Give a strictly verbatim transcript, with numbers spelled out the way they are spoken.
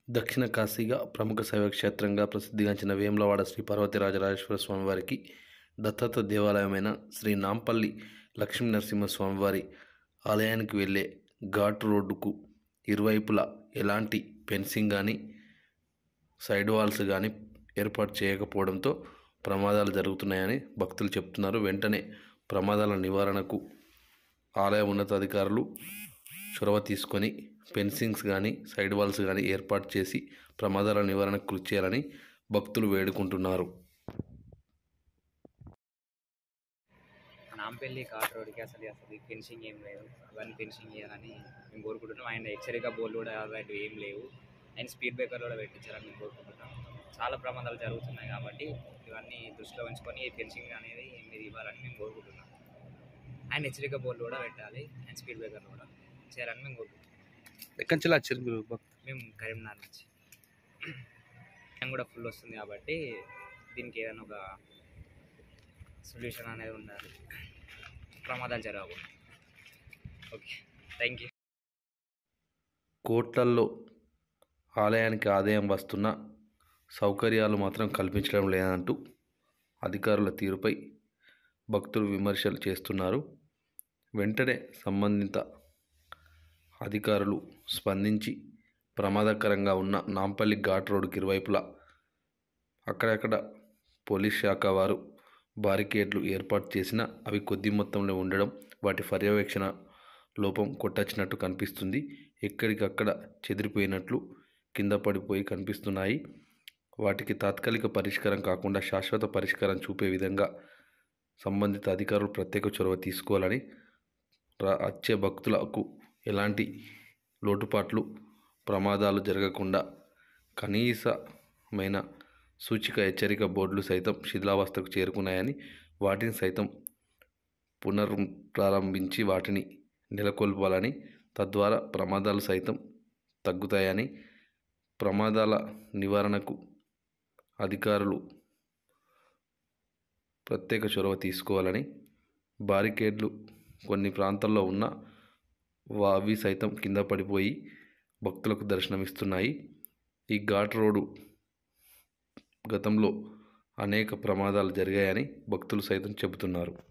దక్షిణ కాశీగా ప్రముఖ శైవక్షేత్రంగా ప్రసిద్ధిగాంచిన వేములవాడ శ్రీ పార్వతీరాజరాజేశ్వర స్వామివారికి దత్తత దేవాలయమైన శ్రీ నాంపల్లి లక్ష్మీ నరసింహస్వామివారి ఆలయానికి వెళ్ళే ఘాట్ రోడ్డుకు ఇరువైపులా ఎలాంటి ఫెన్సింగ్ కానీ సైడ్ వాల్స్ కానీ ఏర్పాటు చేయకపోవడంతో ప్రమాదాలు జరుగుతున్నాయని భక్తులు చెప్తున్నారు. వెంటనే ప్రమాదాల నివారణకు ఆలయ ఉన్నతాధికారులు చొరవ తీసుకొని ఫెన్సింగ్స్ కానీ సైడ్ వాల్స్ కానీ ఏర్పాటు చేసి ప్రమాదాల నివారణకు కృషి చేయాలని భక్తులు వేడుకుంటున్నారు. నాంపల్లి ఘాట్ రోడ్కి అసలు అసలు ఫెన్సింగ్ ఏం లేదు. అవన్నీ ఫెన్సింగ్ చేయాలని మేము కోరుకుంటున్నాం. అండ్ హెచ్చరిక బోర్డు కూడా అలాంటివి ఏం లేవు. అండ్ స్పీడ్ బ్రేకర్లు కూడా పెట్టించాలని మేము కోరుకుంటున్నాం. చాలా ప్రమాదాలు జరుగుతున్నాయి కాబట్టి ఇవన్నీ దృష్టిలో ఉంచుకొని ఫెన్సింగ్ అనేది మీరు ఇవ్వాలని మేము కోరుకుంటున్నాం. అండ్ హెచ్చరిక బోర్డు కూడా పెట్టాలి. అండ్ స్పీడ్ బ్రేకర్లు కూడా చేయాలని మేము కోరుకుంటున్నాం. ఎక్కడి నుంచి వచ్చారు? మేము కరీంనగర్ నుంచి. మేము కూడా ఫుల్ వస్తుంది కాబట్టి దీనికి ఏదైనా ఒక సొల్యూషన్ అనేది ఉండాలి, ప్రమాదాలు జరగకూడదు. Okay, thank you. కోట్లల్లో ఆలయానికి ఆదాయం వస్తున్న సౌకర్యాలు మాత్రం కల్పించడం లేదంటూ అధికారుల తీరుపై భక్తులు విమర్శలు చేస్తున్నారు. వెంటనే సంబంధిత అధికారులు స్పందించి ప్రమాదకరంగా ఉన్న నాంపల్లి ఘాట్ రోడ్డుకి ఇరువైపులా అక్కడక్కడ పోలీస్ శాఖ వారు బారికేడ్లు ఏర్పాటు చేసినా అవి కొద్ది మొత్తంలో ఉండడం, వాటి పర్యవేక్షణ లోపం కొట్టొచ్చినట్టు కనిపిస్తుంది. ఎక్కడికక్కడ చెదిరిపోయినట్లు కింద పడిపోయి కనిపిస్తున్నాయి. వాటికి తాత్కాలిక పరిష్కారం కాకుండా శాశ్వత పరిష్కారం చూపే విధంగా సంబంధిత అధికారులు ప్రత్యేక చొరవ తీసుకోవాలని, వచ్చే భక్తులకు ఎలాంటి లోటుపాట్లు ప్రమాదాలు జరగకుండా కనీసమైన సూచిక హెచ్చరిక బోర్డులు సైతం శిథిలావస్థకు చేరుకున్నాయని, వాటిని సైతం పునఃప్రారంభించి వాటిని నెలకొల్పాలని, తద్వారా ప్రమాదాలు సైతం తగ్గుతాయని, ప్రమాదాల నివారణకు అధికారులు ప్రత్యేక చొరవ తీసుకోవాలని, బారికేడ్లు కొన్ని ప్రాంతాల్లో ఉన్న అవి సైతం కింద పడిపోయి భక్తులకు దర్శనమిస్తున్నాయి. ఈ ఘాట్ రోడ్డు గతంలో అనేక ప్రమాదాలు జరిగాయని భక్తులు సైతం చెబుతున్నారు.